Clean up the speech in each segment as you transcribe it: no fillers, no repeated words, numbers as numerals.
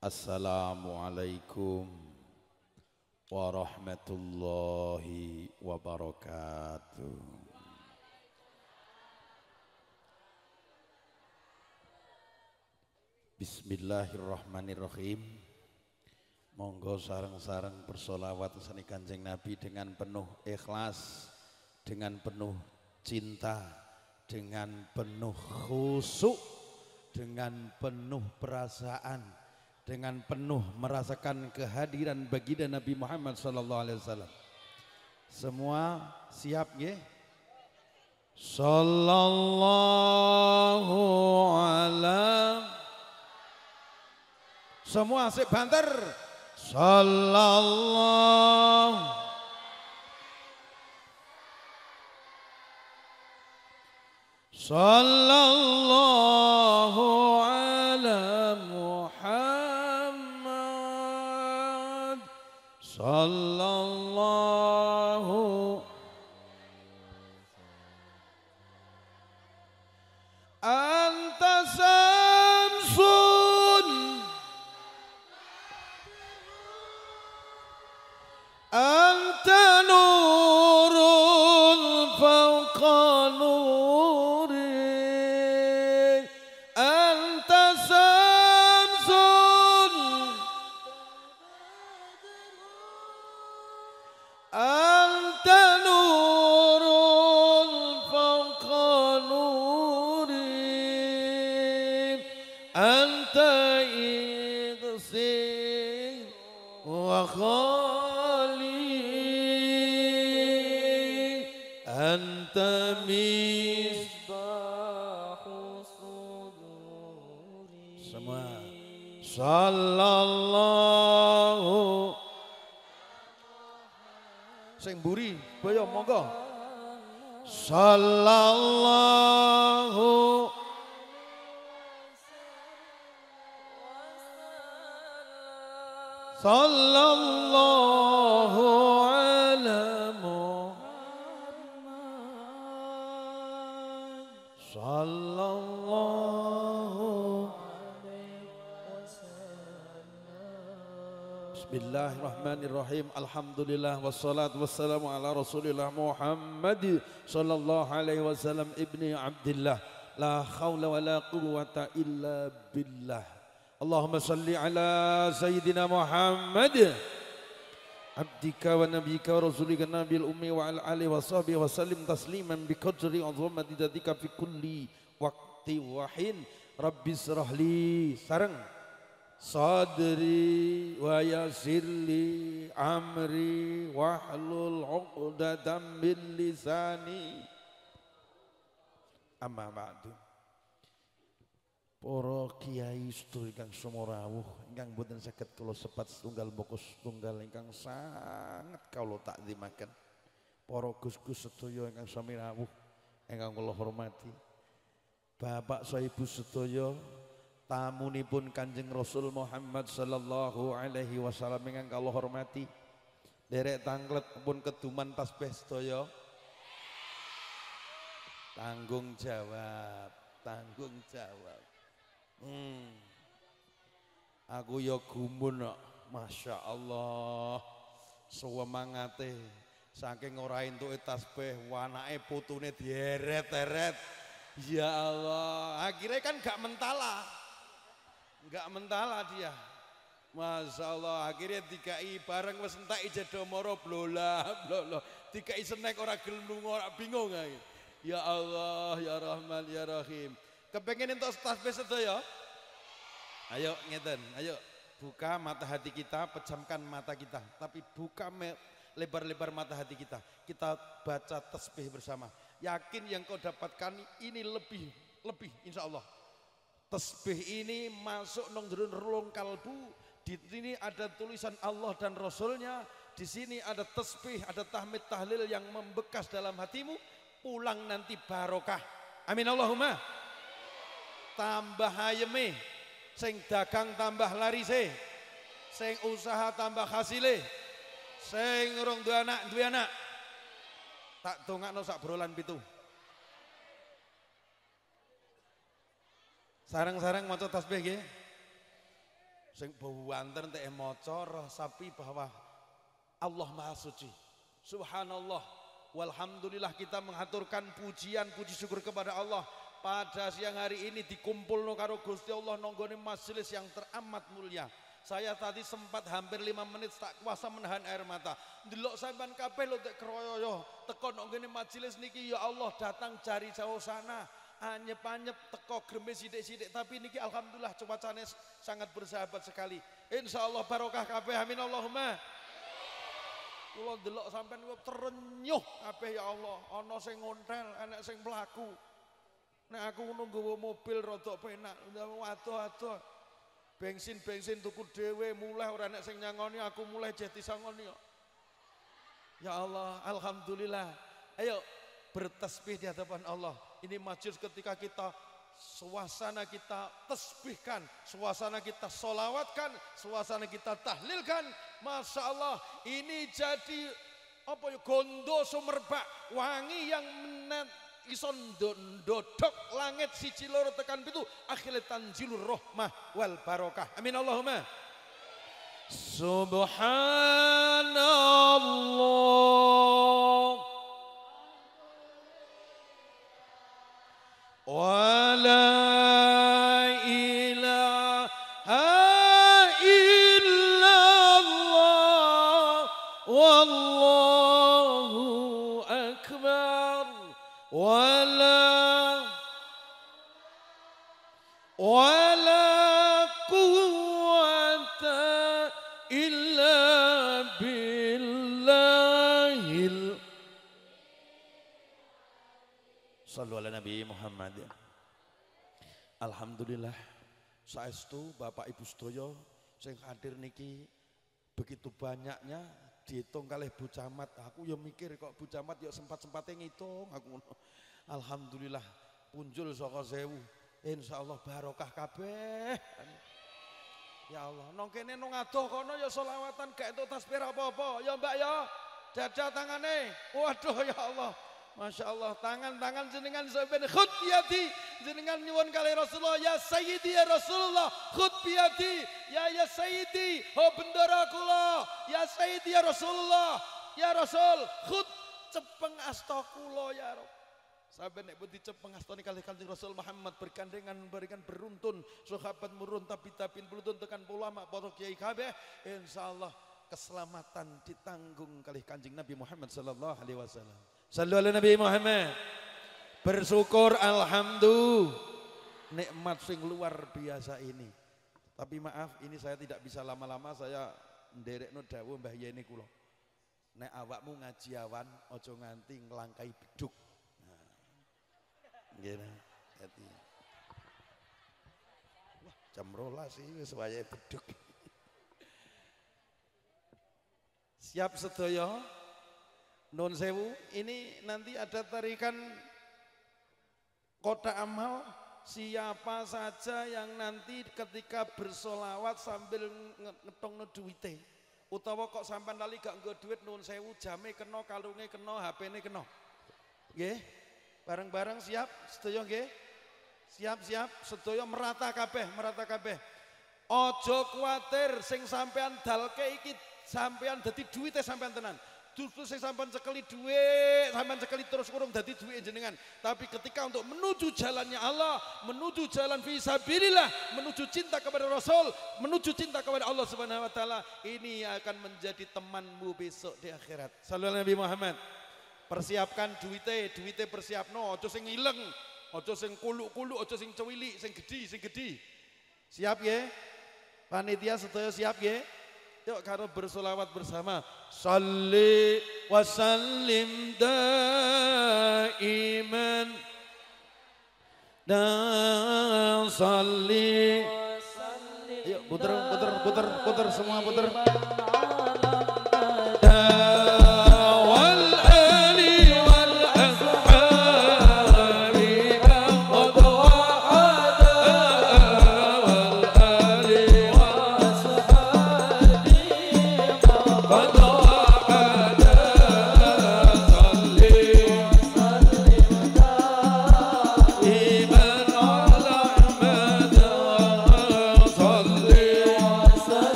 Assalamualaikum warahmatullahi wabarakatuh. Bismillahirrahmanirrahim. Monggo sareng-sareng bersolawat sani Kanjeng Nabi dengan penuh ikhlas, dengan penuh cinta, dengan penuh khusyuk, dengan penuh perasaan, dengan penuh merasakan kehadiran baginda Nabi Muhammad sallallahu alaihi wasallam. Semua siap nggih? Sallallahu alaihi. Semua asik banter. Sallallahu. Sallallahu ala Muhammad. Sallallahu. Anta samsun, anta nurul fawqa nuri, anta samsun, anta nurul fawqa nuri, anta igsi wa anta misbahu suduri. Semua sallallahu. Sing mburi boyo monggo. Sallallahu. Sallallahu ala Muhammad. Sallallahu alaihi wasallam. Bismillahirrahmanirrahim. Alhamdulillah wassalatu wassalamu ala Rasulillah Muhammad sallallahu alaihi wasallam ibni Abdillah. La haula wala quwwata illa billah. Allahumma salli ala Sayyidina Muhammad abdika wa nabiyika wa rasulika nabil ummi wa ala alihi wa sahbihi wa sallim tasliman bi qadri azamati dzatika fi kulli waqti wa hin. Rabbi srahli sareng sadri wa yassirli amri wahlul 'uqdatam min lisani. Amma ba'du. Para kiai sedaya ingkang sumrawuh ingkang boten saged kula sebat setunggal mboko setunggal ingkang sanget kula takzimaken. Para gus-gus sedaya ingkang sami rawuh ingkang kula hormati. Bapak saha ibu sedaya tamunipun Kanjeng Rasul Muhammad sallallahu alaihi wasallam ingkang kula hormati. Derek tanglet pun keduman tasbih sedaya. Tanggung jawab, tanggung jawab. Aku ya gumun kok, masya Allah, sewemangate, saking ora entuke tasbih, wanake putune dieret-eret, ya Allah, akhirnya kan gak mentala dia, masya Allah, akhirnya dikai bareng wis entek ijedo moro blola, dikai snack ora gelem lunga, ora bingung ae. Ya Allah, ya Rahman, ya Rahim. Kepengen entuk tasbih sedaya? Ayo ngeten, ayo buka mata hati kita, pejamkan mata kita, tapi buka lebar-lebar mata hati kita. Kita baca tasbih bersama. Yakin yang kau dapatkan ini lebih insya Allah. Tasbih ini masuk nang jero relung kalbu. Di sini ada tulisan Allah dan Rasulnya. Di sini ada tasbih, ada tahmid tahlil yang membekas dalam hatimu. Pulang nanti barokah. Amin Allahumma. Tambah ayeme, sing dagang tambah larise, sing usaha tambah hasile, sing urung duwe anak, tak dongakno sak brolan pitu. Sarang-sarang maca tasbih nggih. Sing bewanten teh maca sapi bahwa Allah Maha Suci. Subhanallah, walhamdulillah, kita mengaturkan pujian puji syukur kepada Allah pada siang hari ini dikumpulno karo Gusti Allah nonggone majelis yang teramat mulia. Saya tadi sempat hampir 5 menit tak kuasa menahan air mata. Ndelok sampean kabeh lho tek kroyo teko nonggone majelis niki, ya Allah, datang dari jauh sana, anyep-anyep teko gremes sithik-sithik, tapi niki alhamdulillah cuacanya sangat bersahabat sekali. Insyaallah barokah kabeh, amin Allahumma. Kula ndelok sampean kok terenyuh kabeh, ya Allah. Ana sing ngontel, ana sing mlaku. Nek aku nunggu mobil rada penak, waduh-waduh. Bensin tuku dhewe, mulai ora nek sing nyangoni, aku mulai jeti sangoni kok. Ya Allah, alhamdulillah. Ayo bertasbih di hadapan Allah. Ini majelis ketika kita suasana kita tasbihkan, suasana kita solawatkan, suasana kita tahlilkan. Masya Allah, ini jadi apa ya, gondo sumerbak wangi yang ison dodok langit siji loro tekan pitu, akhirnya tanzilur rahmah wal barokah. Amin Allahumma. Subhanallah wa la ilaha illallah wallahu akbar wala quwwata illa billahil. Shallu ala Nabi Muhammad. Alhamdulillah, saestu Bapak Ibu sedaya sing hadir niki begitu banyaknya, dihitung kalih Bu Camat. Aku ya mikir kok Bu Camat ya sempat-sempatnya ngitung aku. Alhamdulillah punjul saka 1000. Insyaallah barokah kabeh. Ya Allah, nang kene nang adoh kono ya selawatan gak entuk tasbih apa-apa. Ya Mbak ya, dada tangane. Waduh ya Allah. Masya Allah, tangan-tangan jenengan sampeyan khut biyadi, jenengan nyuwun kali Rasulullah, ya Sayyidi ya Rasulullah, khut biyadi, ya Sayyidi, ho bendera kula, ya Sayyidi ya Rasulullah, ya Rasul, khut cepeng asta kula ya Rabb. Sampai nek pun dicepeng astani kali Kanjeng Rasul Muhammad bergandengan berikan beruntun, sahabat murun tapi pelutun tekan ulama para kiai kabeh, insyaallah keselamatan ditanggung kali Kanjeng Nabi Muhammad sallallahu alaihi wasallam. Sallu ala Nabi Muhammad. Bersyukur alhamdulillah nikmat sing luar biasa ini. Tapi maaf, ini saya tidak bisa lama-lama, saya nderekno dawuh Mbah Yeni kula. Nek awakmu ngaji awan aja nganti nglangkai beduk. Nah. Nggih. Hati. Wah, jam 12 iki wis wayahe beduk. Siap sedaya? Nun sewu, ini nanti ada tarikan kotak amal. Siapa saja yang nanti ketika bersolawat sambil ngetongno duwite, utawa kok sampai lali gak nggo duit, nun sewu, jame kena, kalunge kena, HP-ne kena. Nggih? Bareng-bareng siap sedaya nggih? Siap-siap sedaya merata kabeh, merata kabeh. Ojo kuwatir sing sampean dalke iki sampean dadi duwite sampean tenan. Justru saya sampai cekeli duit, sampai cekeli terus kurung dadi duit jenengan. Tapi ketika untuk menuju jalannya Allah, menuju jalan fisabilillah, menuju cinta kepada Rasul, menuju cinta kepada Allah Subhanahu wa taala, ini akan menjadi temanmu besok di akhirat. Sallallahu Nabi Muhammad. Persiapkan duite persiapno, ojo sing ileng, ojo sing kuluk-kuluk, ojo sing cewili, sing gede. Siap ya? Panitia sedaya siap ya? Yuk karo bersolawat bersama. Salli wa sallim daiman dan salli. Yuk puter semua puter.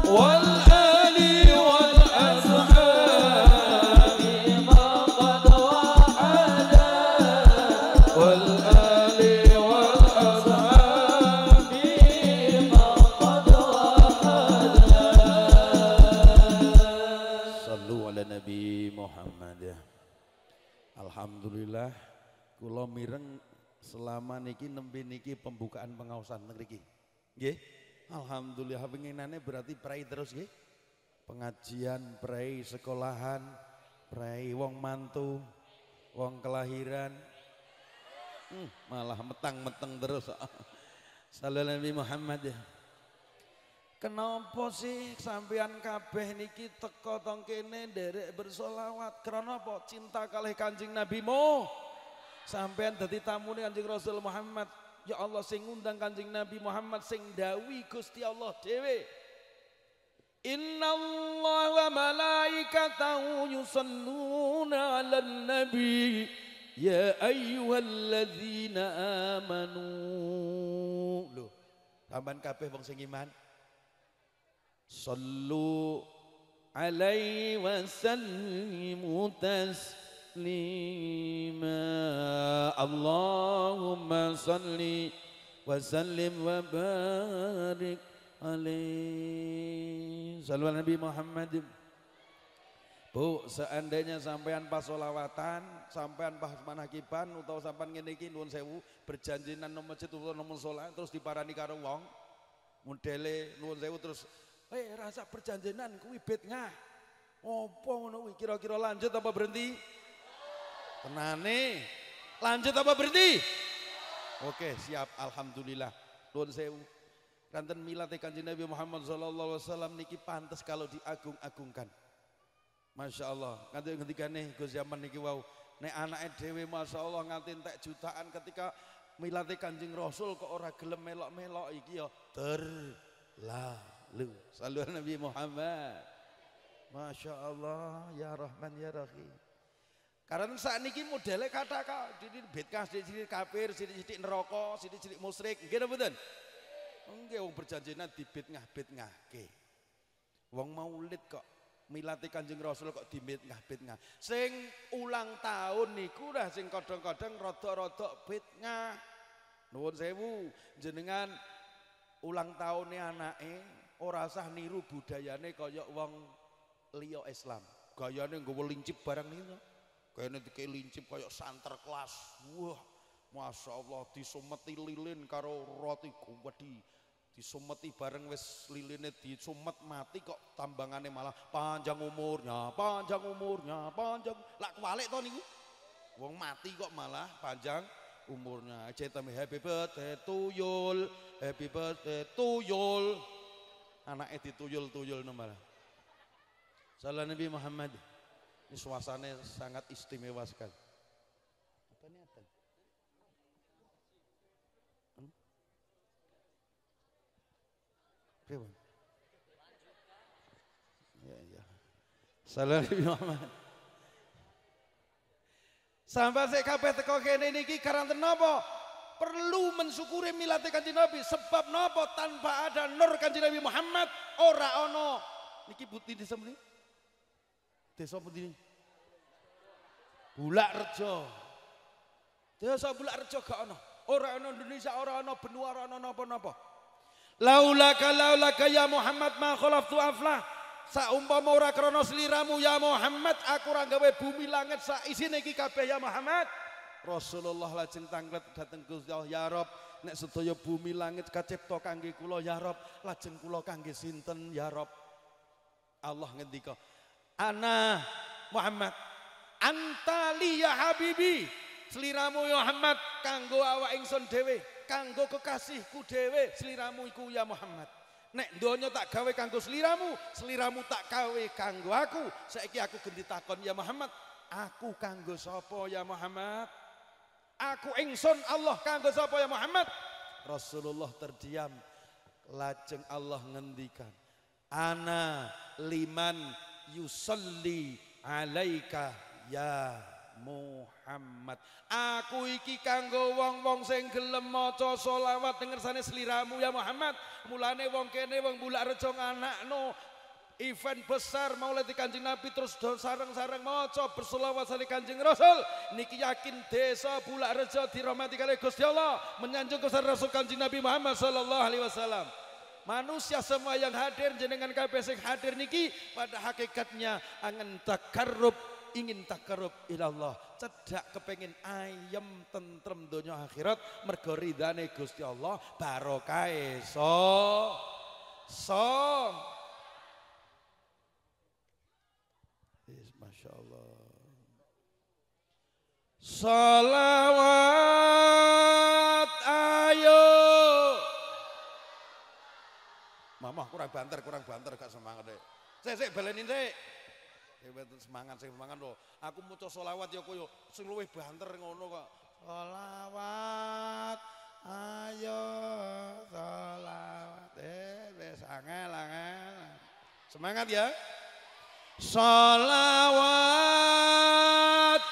والآل والأصحاب ما قد وعدا والآل والأصحاب ما قد وعدا صلوا على Nabi Muhammad ya. Alhamdulillah kula mireng selama niki nembe niki pembukaan pengaosan ngriki. Nggih. Alhamdulillah penginane berarti prai terus nggih. Pengajian, prai sekolahan, prai wong mantu, wong kelahiran. Malah metang-meteng terus. Sallallahu Nabi Muhammad ya. Kenapa sih sampean kabeh niki teko tong kene nderek bersolawat? Karena apa? Cinta kalih Kanjeng Nabi mo. Sampean dadi tamune Kanjeng Rasul Muhammad. Ya Allah sing ngundang Kanjeng Nabi Muhammad sing dawuh Gusti Allah dhewe. Innallaha wa malaikatahu yusholluna 'alan nabi ya ayyuhalladzina amanu. Lho, sampean kabeh wong sing iman. Sallu alaihi wa sallimu taslima. Allahumma salli wa sallim wa barik alaihi. Sallu ala Nabi Muhammad. Bu, seandainya sampean pas sholawatan, sampean pas manakiban utawa sampean ngene iki nuwun sewu berjanjinan nang masjid utawa nang musala terus diparani karo wong modele nuwun sewu terus rasa perjanjian kuwi bid'ah. Apa ngono kuwi? Kira-kira lanjut apa berhenti? Tenane. Lanjut apa berhenti? Oke, siap. Alhamdulillah. Nuwun sewu. Kanten milate Kanjeng Nabi Muhammad sallallahu alaihi wasallam niki pantes kalau diagung-agungkan. Masya Allah. Kanthi ngendikane Gus Yaman niki wau, nek anake dhewe masyaallah nganti entek jutaan ketika milate Kanjeng Rasul kok ora gelem melok-melok iki ya terlalu. Sallu ala Nabi Muhammad. Masya Allah ya Rahman ya Rahim. Karena saat ini modelnya kata-kata jadi bid'ah, sidik-sidik kafir, sidik-sidik neraka, sidik-sidik musyrik. Nggih napa mboten? Nggih wong berjanjinan di bid'ah-bid'ahke. Wong maulid kok milate Kanjeng Rasul kok di bid'ah-bid'ah. Sing ulang tahun niku dah sing kadang-kadang rada-rada bid'ah. Nuwun sewu jenengan ulang tahunnya anake ora sah niru budayane kaya wong liya Islam. Gayane nggawa lincip barang niku. Kayane dikek lincip kaya santer kelas. Wah, Masya Allah disumeti lilin karo roti gowedi. Disumeti bareng wis liline disumet mati kok tambangane malah panjang umurnya, panjang umurnya, panjang. Lak kwalik to niku. Wong mati kok malah panjang umurnya. Cetame happy birthday to you, happy birthday to you. Anaknya dituyul-tuyul malah. Salam Nabi Muhammad. Ini suasananya sangat istimewa sekali. Apa ini apa? Ya. Salam Nabi Muhammad. Sampai saya kabeh teko kene niki karanten napa? Perlu mensyukuri milate Kanjeng Nabi sebab napa tanpa ada nur Kanjeng Nabi Muhammad ora ono niki putih desa mriki. Desa pundi? Bulak Rejo. Desa Bulak Rejo gak ono. Ora ono Indonesia, ora ono benua, ora ono napa-napa. Laulaka ya Muhammad ma khalaftu aflah. Saumpama ora krana sliramu ya Muhammad aku ora gawe bumi langit sak isine iki kabeh ya Muhammad. Rasulullah lajeng tanglet dhateng Gusti Allah, ya Rabb, nek sedaya bumi langit kacipta kangge kula ya Rabb, lajeng kula kangge sinten ya Rabb? Allah ngendika, ana Muhammad, anta li ya habibi. Sliramu ya Muhammad kanggo awak ingsun dhewe, kanggo kekasihku dhewe, sliramu iku ya Muhammad. Nek donya tak gawe kanggo sliramu, sliramu tak gawe kanggo aku. Saiki aku ganti takon ya Muhammad, aku kanggo sapa ya Muhammad? Aku ingsun Allah kanggo sapa ya Muhammad? Rasulullah terdiam. Lajeng Allah ngendikan, ana liman yusalli alaika ya Muhammad. Aku iki kanggo wong-wong sing gelem maca selawat dengersane sliramu ya Muhammad. Mulane wong kene wong Bulakrejo nganakno event besar Maulid Kanjeng Nabi terus sareng-sareng maca berselawat sali Kanjeng Rasul. Niki yakin desa Bulakrejo dirahmati kalih Gusti Allah, menyanjung kebesaran Rasul Kanjeng Nabi Muhammad sallallahu alaihi wasallam. Manusia semua yang hadir jenengan kabeh sing hadir niki pada hakikatnya ingin takarrub ilallah, cedak kepengin ayem tentrem donya akhirat mergo ridane Gusti Allah barokah Masya Allah. Salawat ayo. Mama kurang banter gak semangat deh. Sik balenin sik. Semangat loh. Aku maca selawat ya koyo sing luwih banter ngono kok. Selawat ayo selawat. Wis angel. Semangat ya. Salawat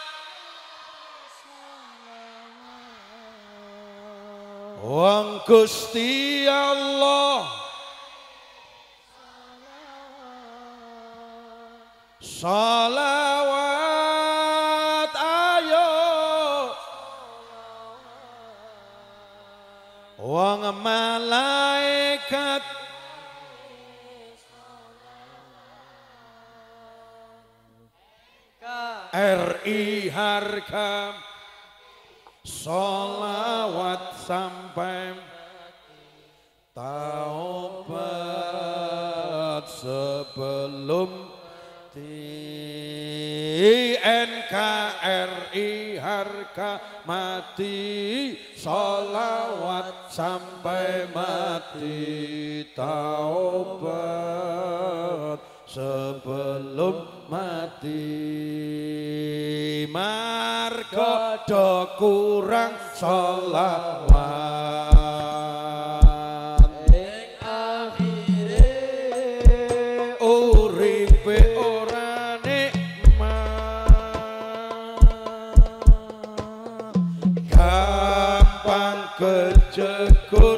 wong Gusti Allah, salawat ayo wong malaikat, RI harga sholawat sampai taubat sebelum NKRI harga mati, sholawat sampai mati, taubat sebelum mati. Margo do kurang sholawat ing akhire uripe ora nikmat, gampang kejegur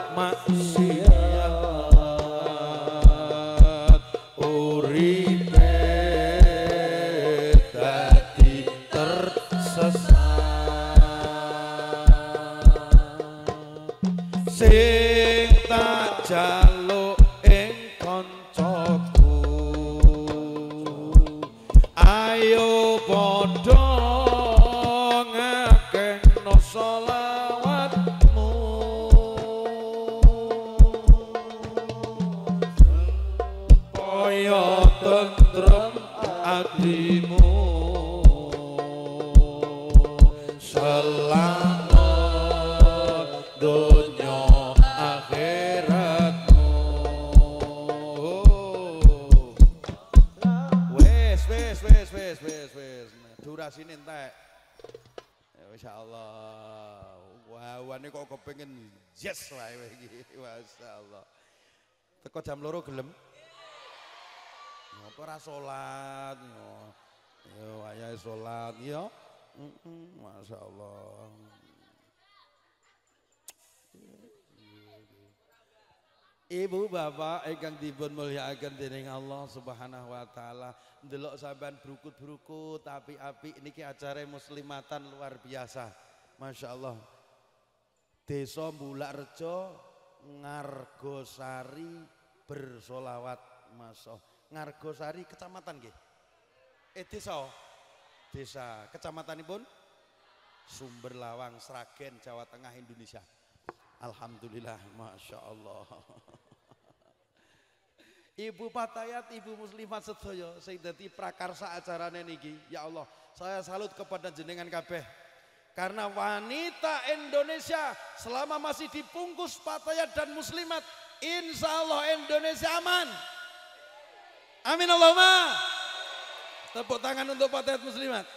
maksiat, uripe dadi sing tak jaluk ing kancaku, ayo padha ngakehno sholawatmu, supaya tentrem atimu, selamat dunya akhiratmu. Wes durasine entek. Ya masyaallah. Wawane kok kepengin yes wae iki. Masyaallah. Teko jam 2 gelem? Apa ora salat yo. Yo wayahe salat yo. Masyaallah. Ibu bapak ingkang dipun mulyakaken dening Allah Subhanahu wa taala, ndelok sampean brukut-brukut apik-apik niki acara muslimatan luar biasa. Masyaallah. Desa Bulakrejo Ngargosari bersolawat masyaallah. Ngargosari kecamatan nggih. Desa kecamatanipun Sumber Lawang, Sragen, Jawa Tengah, Indonesia. Alhamdulillah, Masya Allah. Ibu Patayat, Ibu Muslimat sedaya sing dadi prakarsa acarane niki. Ya Allah, saya salut kepada jenengan kabeh. Karena wanita Indonesia selama masih dibungkus Patayat dan Muslimat, insya Allah Indonesia aman. Amin Allahumma. Tepuk tangan untuk Patayat Muslimat.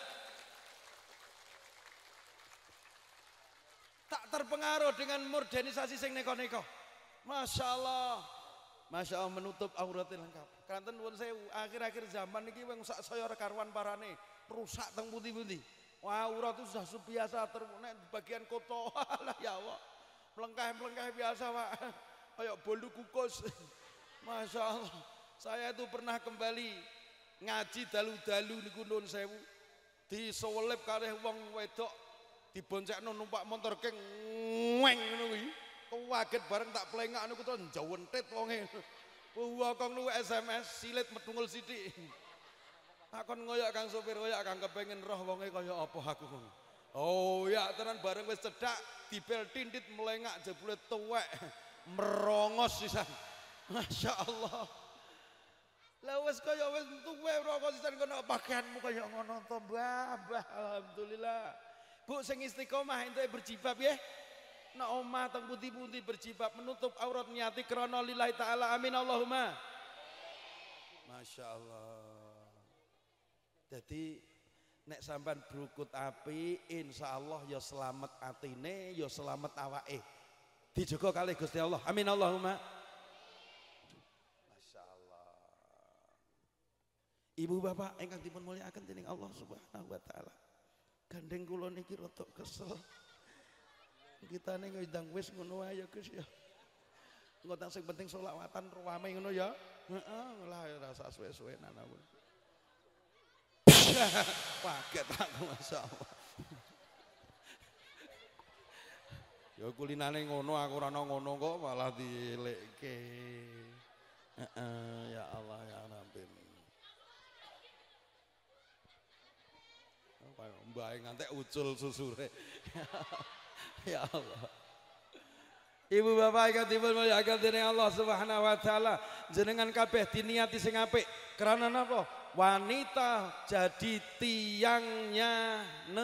Tak terpengaruh dengan modernisasi sing neko-neko. Masya Allah. Masya Allah menutup auratnya lengkap. Kanten nuwun sewu, akhir-akhir zaman niki wong sak saya karuan parane rusak teng pundi-pundi. Wah, aurat itu sudah biasa termonek di bagian koto. Lah ya Allah. Melengkah-melengkah biasa, Pak. Kayak bolu kukus. Masya Allah. Saya itu pernah kembali ngaji dalu-dalu niku Nuwun Sewu. Diselip kalih wong wedok diboncekno numpak motor keng ngeng ngono kuwi. Kaget bareng tak plengak niku terus njawentit wonge. Wah kong nu SMS silit metungul sithik. Takon ngoyak Kang sopir, ngoyak Kang kepengin roh wonge kaya apa aku ngono. Oh ya tenan bareng wis cedhak dibel tindit melengak jebule tuwek merongos sisan. Masya Allah. Lah wis kaya wis tuwek merongos sisan kono pakaianmu kaya ngono to, Mbah. Alhamdulillah. Bu sing istiqomah entuk berjibab nggih. Nek omah teng pundi-pundi berjibab menutup aurat niati krana lillahi taala. Amin Allahumma. Masya Allah. Jadi nek sampean brukut api insyaallah ya selamat atine ya selamat awake. Dijaga kalih Gusti Allah. Amin Allahumma. Masya Allah. Ibu bapak ingkang dipun mulyakaken dening Allah Subhanahu wa taala. Gandeng kula niki rada kesel. Kita nih ngundang wis ngono ae ya Gus ya. Engko tak sing penting selawatan ruwame ngono ya. Heeh, lah rasa suwe-suwenan aku. Paket aku masyaallah. Ya kulinane ngono aku ora ngono kok malah dilekke. Heeh, ya Allah ya Rabbi. Mbah ngantek ucul susure. Ya Allah. Ibu bapak ingkang dipun mulyakaken dening Allah Subhanahu wa taala, jenengan kabeh diniati sing apik. Karena napa? Wanita jadi tiangnya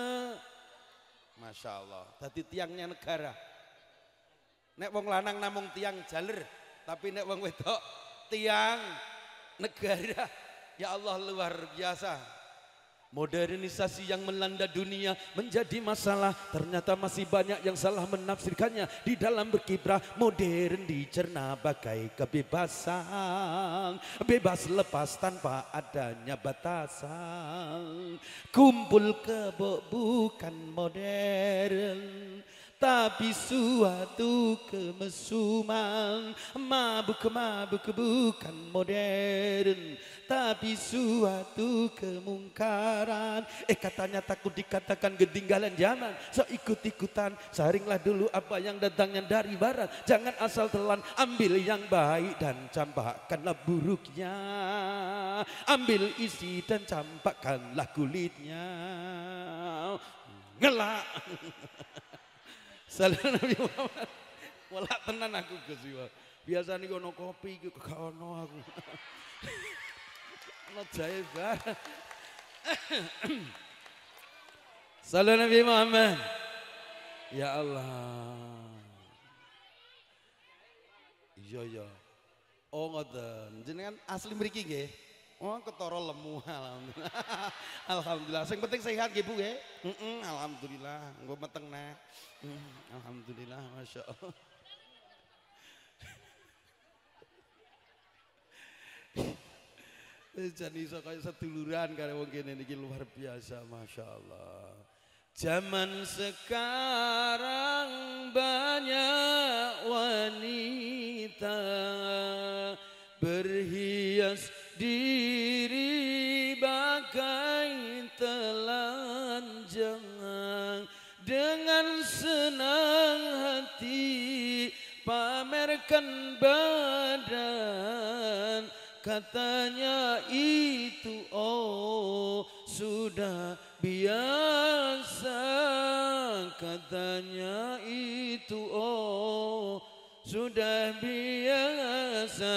Masya Allah. Jadi tiangnya negara. Nek wong lanang namung tiang jaler, tapi nek wong wedok tiang negara. Ya Allah luar biasa. Modernisasi yang melanda dunia menjadi masalah. Ternyata masih banyak yang salah menafsirkannya. Di dalam berkiprah modern dicerna bagai kebebasan. Bebas lepas tanpa adanya batasan. Kumpul kebo bukan modern, tapi suatu kemesuman. Mabuk-mabuk bukan modern, tapi suatu kemungkaran. Katanya takut dikatakan ketinggalan zaman, so ikut-ikutan. Saringlah dulu apa yang datangnya dari barat. Jangan asal telan, ambil yang baik dan campakkanlah buruknya. Ambil isi dan campakkanlah kulitnya. Ngelak. Salam Nabi Muhammad. Walak tenan aku Gus. Biasa nih kono kopi iki gak ono aku. Ono jahe bar. Salam Nabi Muhammad. Ya Allah. Iya. Oh ngoten. Jenengan asli mriki nggih? Oh ketara lemu alhamdulillah. Alhamdulillah. Sing penting sehat nggih Bu nggih? Alhamdulillah. Engko meteng nek. Alhamdulillah, Masya Allah. Jadi iso kaya seduluran karo wong kene niki luar biasa, Masya Allah. Zaman sekarang banyak wanita berhias diri bagai telanjang. Dengan senang hati pamerkan badan. Katanya itu oh sudah biasa. Katanya itu oh sudah biasa.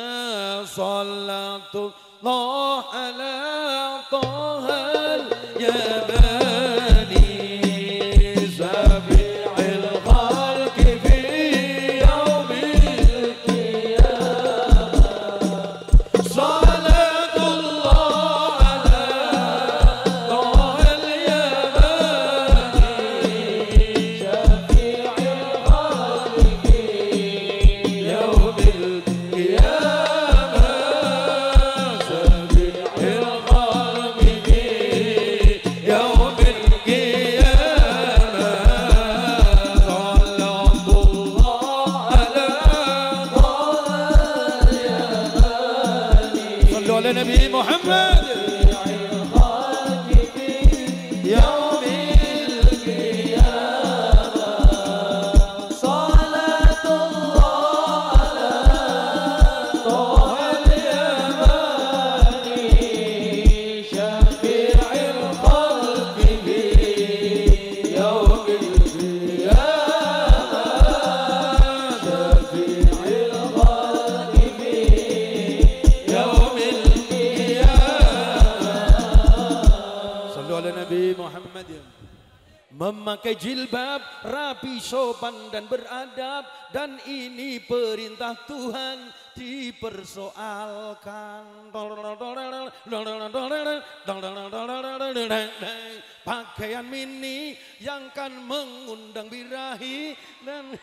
Salatullah ala tohal ya bani sabi'il khalqi fi yaumil qiyamah. Salatullah ala tohal ya bani sabi'il khalqi fi yaumil qiyamah. Sabi'il khalqi fi yaumil Sallu ala Nabi Muhammad. Memakai jilbab, rapi, sopan dan beradab, dan ini perintah Tuhan dipersoalkan. Pakaian mini yang kan mengundang birahi dan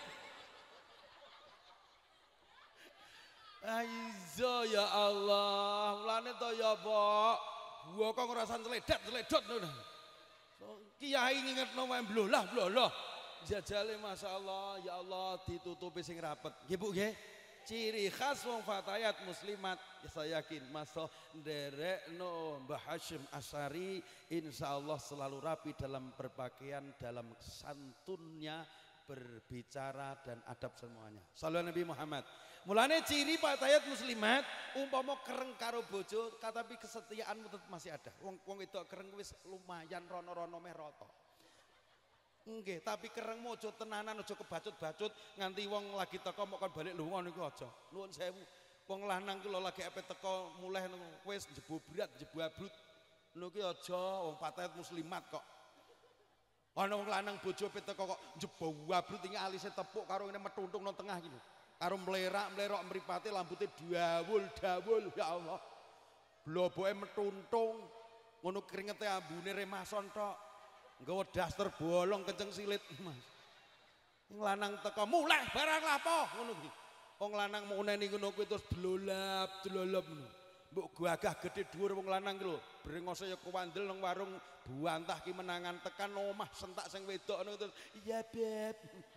aizo ya Allah, mulane to ya Pak, gua kok ngerasan celedat Kiai ngingetno wae blolah. Jajale masyaallah ya Allah ditutupi sing rapet. Nggih Bu nggih. Ciri khas wong fatayat muslimat saya yakin masih nderekno Mbah Hasyim Asy'ari insyaallah selalu rapi dalam berpakaian, dalam santunnya berbicara dan adab semuanya. Sallallahu Nabi Muhammad. Mulane ciri fatayat muslimat umpama kereng karo bojo tapi kesetiaanmu tetap masih ada. Wong itu kereng wis lumayan rono-rono meh rata. Nggih, tapi kereng mojo tenanan aja kebacut-bacut nganti wong lagi teko mok kon balik lunga niku aja. Nuwun sewu. Wong lanang ki lho lagi ape teko muleh wis jebobrat, jebabrut. Lho ki aja wong fatayat muslimat kok. Ana wong lanang bojo ape teko kok jebabrut iki alise tepuk karo ngene metuntung nang tengah iki lho. Karo mlerok mripate lambute dawul ya Allah. Bloboke metuntung ngono kringete ambune remason tok. Nggawa daster bolong kenceng silit Mas. Wong lanang teko muleh barang lapo ngono kuwi. Wong lanang muneni ngono kuwi terus blolap ngono. Mbok gagah gedhe dhuwur wong lanang ki lho. Brengose ya kuwandel nang warung buantah ki menangan tekan omah sentak sing wedok ngono terus iya beb.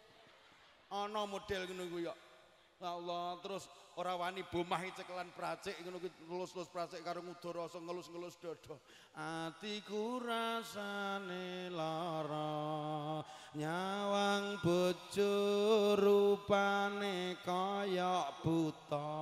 Ana model ngono kuwi ya. Allah terus ora wani bomahi cekelan pracik ngono kuwi ngelus-ngelus pracik karo ngudara ngelus-ngelus dodo. Atiku rasane lara nyawang bojo rupane kaya buta.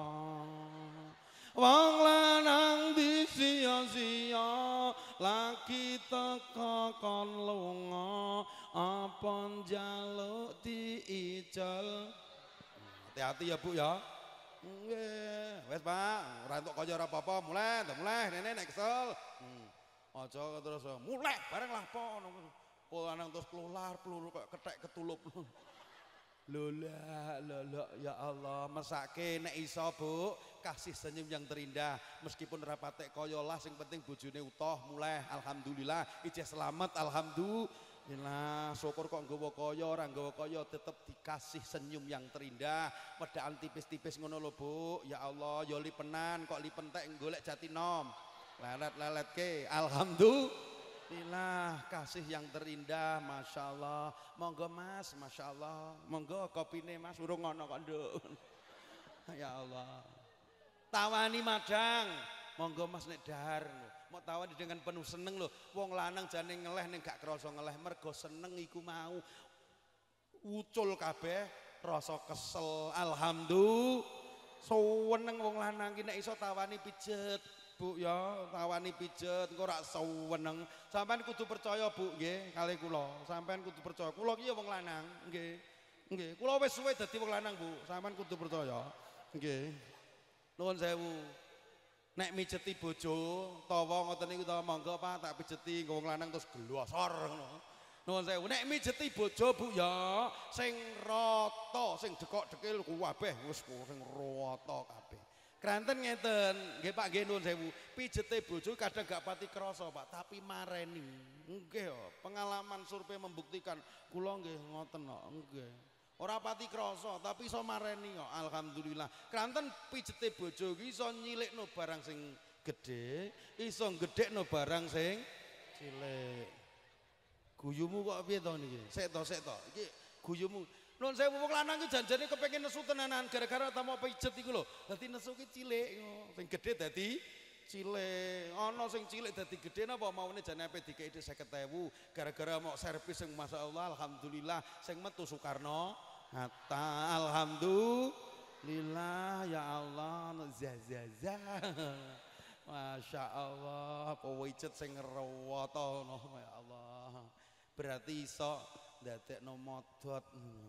Wong lanang disia-sia lagi teka kon lunga apa njaluk diijol. Hati-hati ya Bu ya. Nggih, wis Pak, ora entuk kaya ora apa-apa, mulai nenek nek kesel. Aja terus mulai bareng lah po. Lanang terus keluar peluru kok kethek ketulup. Lola ya Allah, mesake nek iso Bu, kasih senyum yang terindah meskipun ora patek kaya lah sing penting bojone utuh mulai alhamdulillah ijeh selamat alhamdulillah. Inilah syukur kok nggawa kaya ora nggawa kaya tetep dikasih senyum yang terindah. Wedaan tipis-tipis ngono lho Bu. Ya Allah, ya lipenan kok lipentek golek Jatinom. Lelet-leletke. Alhamdulillah kasih yang terindah, Masya Allah. Monggo Mas, Masya Allah. Monggo kopine Mas urung ngono kok nduk. Ya Allah. Tawani madang. Monggo Mas nek dahar. Mau tawani dengan penuh seneng loh. Wong lanang jane ngeleh ning gak krasa ngeleh mergo seneng iku mau. Ucul kabeh rasa kesel. Alhamdulillah. Seneng wong lanang ki nek iso tawani pijet. Bu ya, tawani pijet engko ora seneng. Sampeyan kudu percaya Bu nggih kalih kula. Sampeyan kudu percaya. Kula ki ya wong lanang, nggih. Nggih, kula wis suwe dadi wong lanang Bu. Sampeyan kudu percaya. Nggih. Nuwun sewu. Nek mijeti bojo, tawa ngoten niku ta monggo Pak tak pijeti wong lanang terus glosor ngono. Nuwun sewu. Nek mijeti bojo Bu ya sing rata, sing dekok-dekil kabeh wis sing rata kabeh. Kranten ngeten, nggih Pak nggih nuwun sewu. Pijete bojo kadang gak pati krasa Pak, tapi mareni. Nggih ya, pengalaman survei membuktikan kula nggih ngoten kok, nggih. Ora pati krasa tapi iso mareni kok alhamdulillah. Kranten pijete bojo iki iso nyilikno barang sing gedhe, iso gedhekno barang sing cilik. Guyumu kok piye to niki? Sik to. Iki guyumu. Nuwun sewu wong lanang iki janjane kepengin nesu tenanan gara-gara tamu pijet iku lho. Dadi nesu ki cilik sing gedhe dadi cilik ana sing cilik dadi gedhe napa maune jane ape dikei 50.000 gara-gara mau servis sing masyaallah alhamdulillah sing metu Soekarno Hatta alhamdulillah ya Allah zazaza Masya Allah pewicet sing ngerewoto ya Allah berarti iso ndadekno modot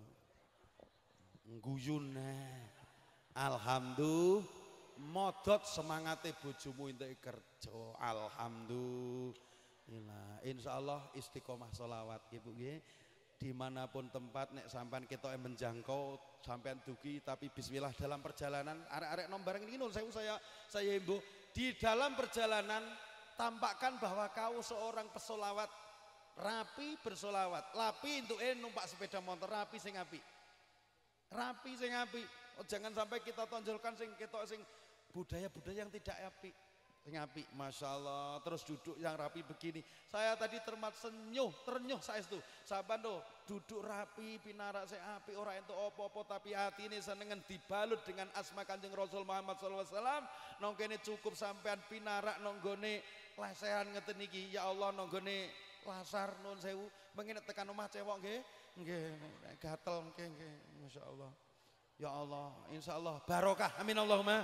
guyun alhamdulillah modot semangate bojomu entuk kerja alhamdulillah insyaallah istiqomah sholawat ibu nggih dimanapun tempat nek sampean kita menjangkau sampean dugi tapi bismillah dalam perjalanan arek-arek nom bareng ini nun saya ibu di dalam perjalanan tampakkan bahwa kau seorang pesolawat rapi bersolawat lapi untuk numpak sepeda motor rapi sing api oh, jangan sampai kita tonjolkan sing budaya-budaya yang tidak api sing api Masya Allah terus duduk yang rapi begini saya tadi ternyuh saestu saban do duduk rapi pinarak saya api orang itu opo-opo tapi hati ini senengan dibalut dengan asma Kanjeng Rasul Muhammad SAW nongkene cukup sampean pinarak nonggone lesehan ngeten niki ya Allah nonggone lasar nun sewu mengingat tekan omah cewek nggih gatel nggih Masya Allah ya Allah insya Allah barokah amin Allahumma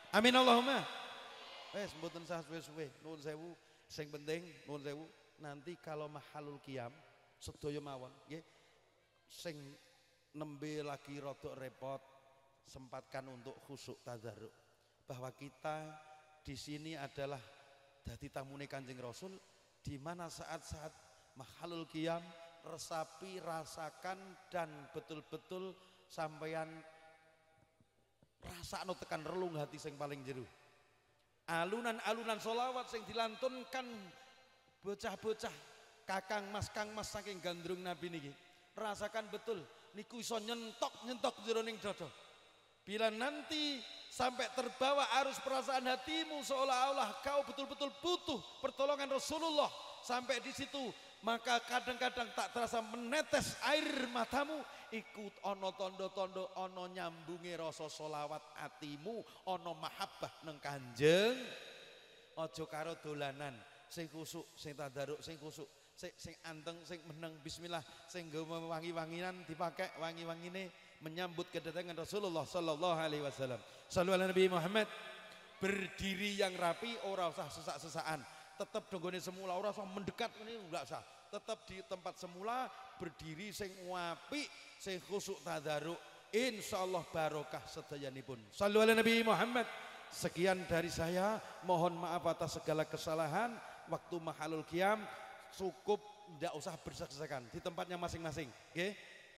mboten sah suwe-suwe nuwun sewu sing penting nuwun sewu nanti kalau mahalul qiyam sedaya mawon nggih sing nembe lagi rodok repot sempatkan untuk khusyuk tadarruk bahwa kita di sini adalah dadi tamune Kanjeng Rasul di mana saat-saat mahalul qiyam resapi rasakan dan betul-betul sampeyan rasakno tekan relung hati sing paling jero alunan-alunan sholawat sing dilantunkan bocah-bocah kang mas saking gandrung Nabi niki rasakan betul niku iso nyentok jeroning dada bila nanti sampai terbawa arus perasaan hatimu seolah-olah kau betul-betul butuh pertolongan Rasulullah sampai di situ maka kadang-kadang tak terasa menetes air matamu ikut ono tondo-tondo ono nyambungi rasa solawat atimu ono mahabbah neng Kanjeng ojo karo dolanan sing kusuk sing tadaruk sing kusuk sing anteng sing meneng bismillah sing wangi-wanginan dipakai wangi-wangine menyambut kedatangan Rasulullah sallallahu alaihi wasallam. Shallu ala Nabi Muhammad. Berdiri yang rapi ora usah sesak-sesaan. Tetap donggone semula ora usah mendekat ini enggak usah. Tetap di tempat semula berdiri sing apik, sing khusyuk tadaruk. Insyaallah barokah sedayanipun. Shallu ala Nabi Muhammad. Sekian dari saya, mohon maaf atas segala kesalahan. Waktu mahalul qiyam cukup tidak usah bersesak-sesakan di tempatnya masing-masing. Oke?